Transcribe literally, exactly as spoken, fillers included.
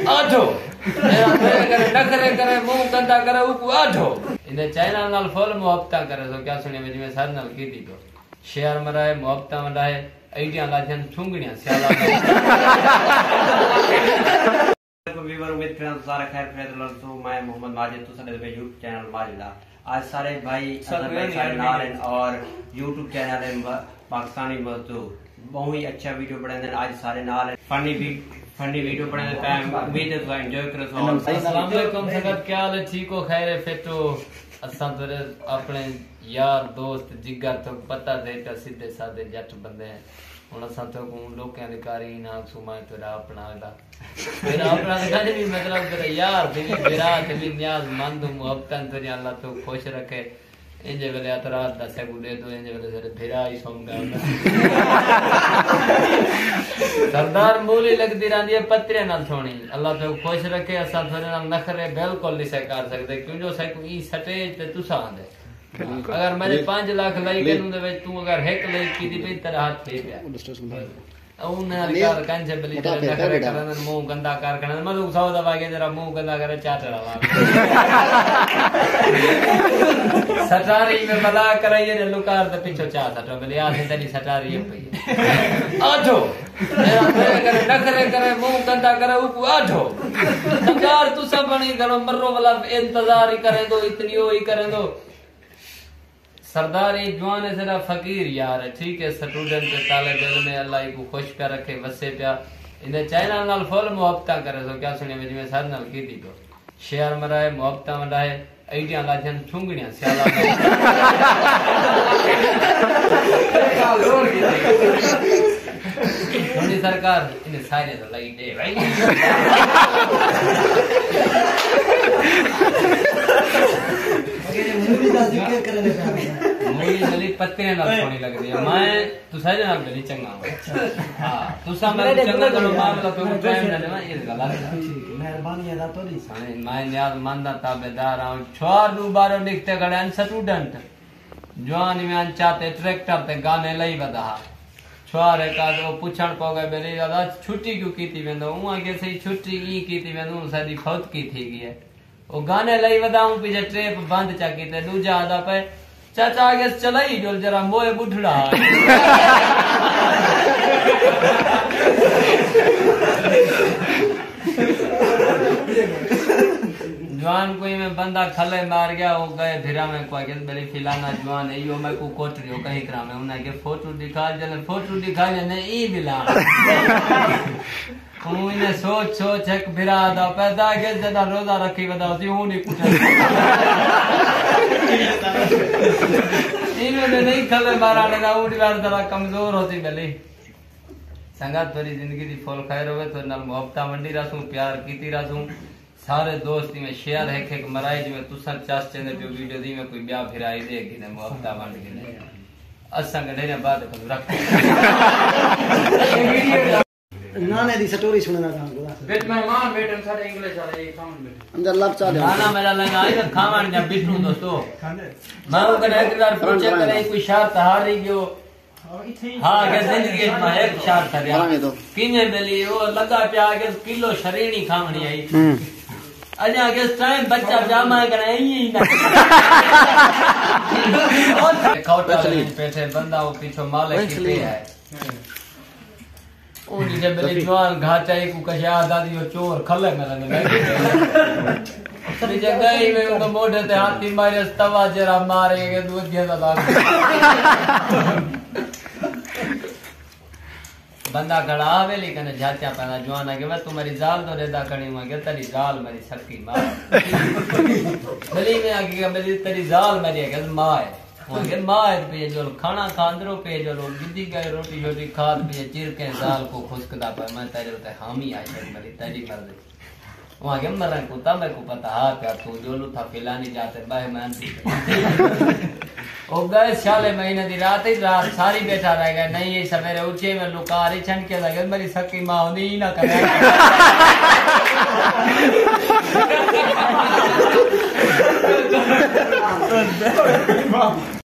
आठो नखरे करे मुंह गंदा करे ऊपर आठो इने चाइना नाल फुल मोहब्बत करे तो क्या सुने में जिਵੇਂ सर नाल कीती तो शेयर मराए मोहब्बत वंडाए आइडिया लाजन ठुंगणियां स्याला को व्यूअर उम्मीद करना सारा खैर खैर तो मैं मोहम्मद माजिद तो साडे यूट्यूब चैनल माजिदा आज सारे भाई सारे नाल और यूट्यूब चैनल है पाकिस्तानी मजदूर बहुत ही अच्छा वीडियो बनाते आज सारे नाल फनी भी फनी वीडियो बनाते टाइम उम्मीद है तो एंजॉय करो। अस्सलाम वालेकुम संगत क्या हाल है ठीक हो खैर है फिर तो असा तो अपने यार दोस्त जिगर तो पता दे तो सीधे साधे जट बंदे हैं ਹੁਣ ਅਸਾਂ ਤੋਂ ਲੋਕਾਂ ਦੇ ਕਾਰੀ ਨਾ ਸੁਮਾਇ ਤੇਰਾ ਆਪਣਾ ਦਾ ਮੇਰਾ ਆਪਣਾ ਕਹਿੰਦੇ ਵੀ ਮਤਲਬ ਤੇਰਾ ਯਾਰ ਦੀ ਮੇਰਾ ਤੇ ਵੀ ਨਿਆਜ਼ ਮੰਦ ਮੁਹੱਬਤਾਂ ਤੇ ਅੱਲਾਹ ਤੋਂ ਖੁਸ਼ ਰੱਖੇ ਇੰਜ ਵੇਲੇ ਅਤਰਾਤ ਦਾ ਸਗੁਲੇ ਤੋਂ ਇੰਜ ਵੇਲੇ ਸਾਰੇ ਫੇਰਾ ਹੀ ਸੌਂਗਾ ਸਰਦਾਰ ਮੂਲੀ ਲੱਗਦੀ ਰਹਿੰਦੀ ਹੈ ਪੱਤਰੇ ਨਾਲ ਸੋਣੀ ਅੱਲਾਹ ਤੋਂ ਖੁਸ਼ ਰੱਖੇ ਅਸਾਂ ਤੁਹਾਡੇ ਨਾਲ ਨਖਰੇ ਬਿਲਕੁਲ ਨਹੀਂ ਸੇ ਕਰ ਸਕਦੇ ਕਿਉਂ ਜੋ ਸੈਕੂ ई ਸਟੇਜ ਤੇ ਤੁਸੀਂ ਆਂਦੇ अगर मैंने पांच लाख लाई के नुंदे विच तू अगर एक लाई की दी पे तेरा हाथ पे गया उन यार कंजे बली तो नखरे करन मुंह गंदा कर करन मधु सौ दबा के जरा मुंह गंदा करे चाटड़ा सटारी में बला कराइए ने लुकार दे पीछे चा सटो बली आ तेरी सटारी पे आठो करे नखरे करे मुंह गंदा करे ऊपर आठो सरकार तू सब बनी करो मर्रो वाला इंतजार ही करे दो इतनी ही करे दो सरदार जवान है जरा फकीर यार है ठीक है स्टूडेंट के ताले दिल में अल्लाह को खुश पे रखे वसे पिया इन्हें चाइना नाल फुल मोहब्बत करे तो क्या सुने में जिਵੇਂ सर नाल कीती तो शेयर मराए मोहब्बत वंडाए आइडिया लाजन ठुंगणियां स्याला थोड़ी सरकार इन्हें सारे तो लाई दे भाई मूली जली पत्तियां नाल सोनी लग रही है मैं तू सारे नाल गली चंगा हां तू सा मेरे चंगा करो मामला तो टाइम ना देवा ये गलत मेहरबानी अदा तो नहीं साने मैं नियाज मंदा ताबेदार हूं छोर दू बारो निकते गड़न स्टूडेंट जवान में चाहते ट्रैक्टर ते गाने लई वदा छोर का तो पूछण पो गए बेली दादा छुट्टी क्यों कीती वेंदो हूं आगे सही छुट्टी ई कीती वेंदो साडी फौत की थी गई है ओ गाने लई वदाऊं पीछे ट्रेप बंद चाकी ते दूजा आदा पे चाचा आगे चलाई जो जरा मोए बुढ़ड़ा जवान कोई में बंदा खले मार गया वो गए फिरा में कोई के बड़ी फिलाना जवान है यो मैं को कोट रियो कहीं करा में उन्हें के फोटो दिखा जले फोटो दिखा ने ई बिला उन्हें सोच सोच एक फिरा दा पैदा के जदा रोजा रखी बताओ सी हूं नहीं पूछा इन्होंने नहीं खले मारा लगा उड़ी बार जरा कमजोर होती भले संगत भरी जिंदगी दी फुल खैर होवे तो नाल मोहब्बत मंडी रासू प्यार कीती रासू सारे दोस्ती में शेयर है एक मराई जिਵੇਂ तुसा चास चंदे पे वीडियो दी में कोई ब्याह फिराई दे कि ने मोहब्बत मंड के ने असा गडे ने बाद रख नाने दी स्टोरी सुनना चाहूंगा बेट मेहमान बेटन सारे इंग्लिश वाले खावन बेट अंदर लब चा दे खाना मेरा लेना आई खावन ने बिट्टू दोस्तों मैं वो कने एक बार पूछे करे कोई शर्त हारी गयो हां के जिंदगी में एक शर्त था किने बेली वो लगा पे आगे किलो शरीनी खावनी आई अजा के टाइम बच्चा जामा करे यही ना खौटा पैसे बंदा वो पीछे मालिक की है ओ नीचे बेली जवान घाचा एक को कशा दादी वो चोर खले में लगे नीचे गई में उनको मोढ़े ते हाथी मारे तवा जरा मारे के दूध दिया था बंदा खड़ा आवे लेकिन झाचा पना जवान के मैं तुम्हारी जाल तो रेदा कणी में के तेरी जाल मेरी सकी मां गली में आके मेरी तेरी जाल मेरी के मां है के मां है पे जो खाना खांदरो पे जो गिद्दी गए रोटी छोटी खाद पे चिर के जाल को खुशकदा पर मैं तेरे ते हामी आई मेरी तेरी मर्जी वहां के मरन को तब को पता हां क्या तू जो लू था फिलानी जाते बाय मान ओ गए साले महीने दी रात ही रात सारी बैठा रह गए नहीं ये सवेरे उठे में लुकारी छन के लगे मेरी सकी मां होनी ही ना करे